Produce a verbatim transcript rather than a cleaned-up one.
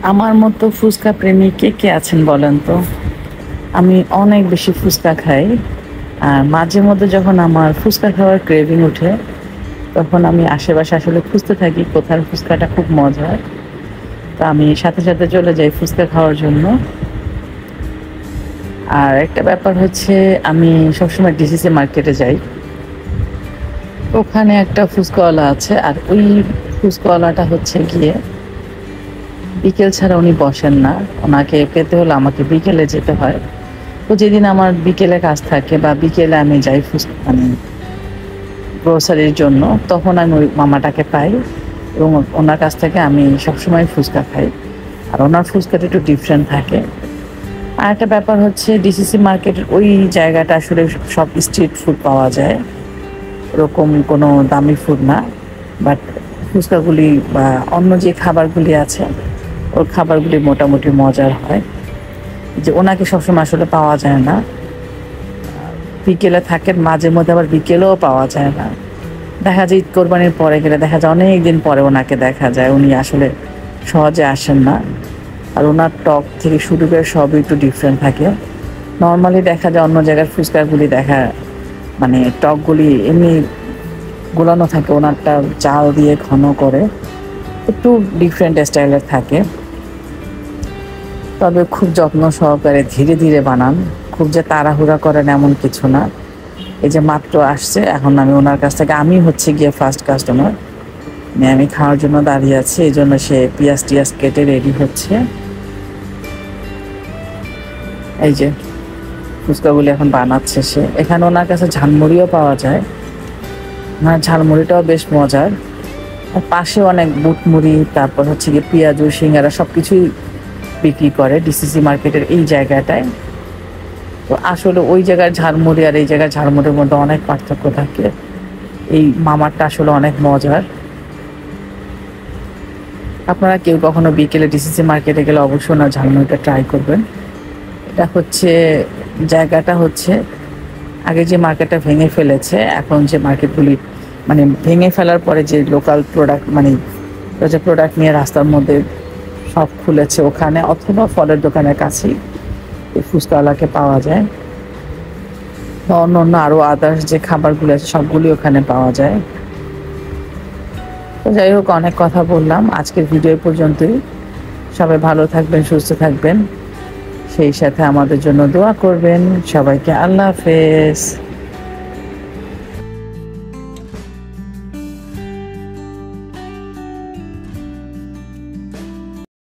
আমার মতো ফুচকা প্রেমী কে কে আছেন বলেন তো? আমি অনেক বেশি ফুচকা খাই। আর মাঝে মধ্যে যখন আমার ফুচকা খাওয়ার ক্রেভিং উঠে, তখন আমি আশেপাশে আসলে খুঁজতে থাকি কোথার ফুচকাটা খুব মজার। তো আমি সাথে সাথে চলে যাই ফুচকা খাওয়ার জন্য। আর একটা ব্যাপার হচ্ছে, আমি সবসময় ডিসিসি মার্কেটে যাই। ওখানে একটা ফুচকাওয়ালা আছে, আর ওই ফুচকাওয়ালাটা হচ্ছে গিয়ে বিকেল ছাড়া উনি বসেন না। ওনাকে পেতে হলে আমাকে বিকেলে যেতে হয়। তো যেদিন আমার বিকেলে কাজ থাকে বা বিকেলে আমি যাই ফুচকা মানে গ্রোসারির জন্য, তখন আমি ওই মামাটাকে পাই এবং ওনার কাছ থেকে আমি সবসময় ফুচকা খাই। আর ওনার ফুচকাটা একটু ডিফারেন্ট থাকে। আর একটা ব্যাপার হচ্ছে, ডিসিসি মার্কেটের ওই জায়গাটা আসলে সব স্ট্রিট ফুড পাওয়া যায়, এরকম কোনো দামি ফুড না। বাট ফুচকাগুলি বা অন্য যে খাবারগুলি আছে, ওর খাবারগুলি মোটামুটি মজার হয়। যে ওনাকে সবসময় আসলে পাওয়া যায় না, বিকেলে থাকেন, মাঝে মধ্যে আবার বিকেলেও পাওয়া যায় না। দেখা যায় ঈদ কোরবানির পরে গেলে দেখা যায় অনেক দিন পরে ওনাকে দেখা যায়, উনি আসলে সহজে আসেন না। আর ওনার টক থেকে শুরু করে সবই একটু ডিফারেন্ট থাকে। নর্মালি দেখা যায় অন্য জায়গার ফুচকাগুলি দেখা মানে টকগুলি এমনি গোলানো থাকে, ওনারটা চাল দিয়ে ঘন করে একটু ডিফারেন্ট স্টাইলের থাকে। তবে খুব যত্ন সহকারে ধীরে ধীরে বানান, খুব যে তাড়াহুড়া করেন এমন কিছু না। এই যে মাত্র আসছে, এখন আমি ওনার কাছ থেকে, আমি হচ্ছে গিয়ে ফার্স্ট কাস্টমার, মানে আমি খাওয়ার জন্য দাঁড়িয়ে আছি, এই জন্য সে পিঁয়াজ টিয়াজ কেটে রেডি হচ্ছে। এই যে ফুচকাগুলি এখন বানাচ্ছে সে। এখানে ওনার কাছে ঝালমুড়িও পাওয়া যায়, ওনার ঝালমুড়িটাও বেশ মজার। আর পাশে অনেক বুটমুড়ি, তারপর হচ্ছে গিয়ে পেঁয়াজু সিঙ্গারা সব কিছুই বিক্রি করে ডিসিসি মার্কেটের এই জায়গাটায়। তো আসলে ওই জায়গার ঝালমুড়ি আর এই জায়গার ঝালমুড়ির মধ্যে অনেক পার্থক্য থাকে। এই মামারটা আসলে অনেক মজার। আপনারা কেউ কখনো বিকেলে ডিসিসি মার্কেটে গেলে অবশ্যই না ঝালমুড়িটা ট্রাই করবেন। এটা হচ্ছে, জায়গাটা হচ্ছে আগে যে মার্কেটটা ভেঙে ফেলেছে, এখন যে মার্কেটগুলি মানে ভেঙে ফেলার পরে যে লোকাল প্রোডাক্ট মানে যে প্রোডাক্ট নিয়ে রাস্তার মধ্যে সব খুলেছে, ওখানে অথবা ফলের দোকানের কাছেই এই ফুচকাওয়ালাকে পাওয়া যায়। বা অন্য অন্য আরও আদার্স যে খাবারগুলো আছে সবগুলি ওখানে পাওয়া যায়। তো যাই হোক, অনেক কথা বললাম, আজকের ভিডিও পর্যন্তই। সবাই ভালো থাকবেন, সুস্থ থাকবেন, সেই সাথে আমাদের জন্য দোয়া করবেন। সবাইকে আল্লাহ হাফেজ।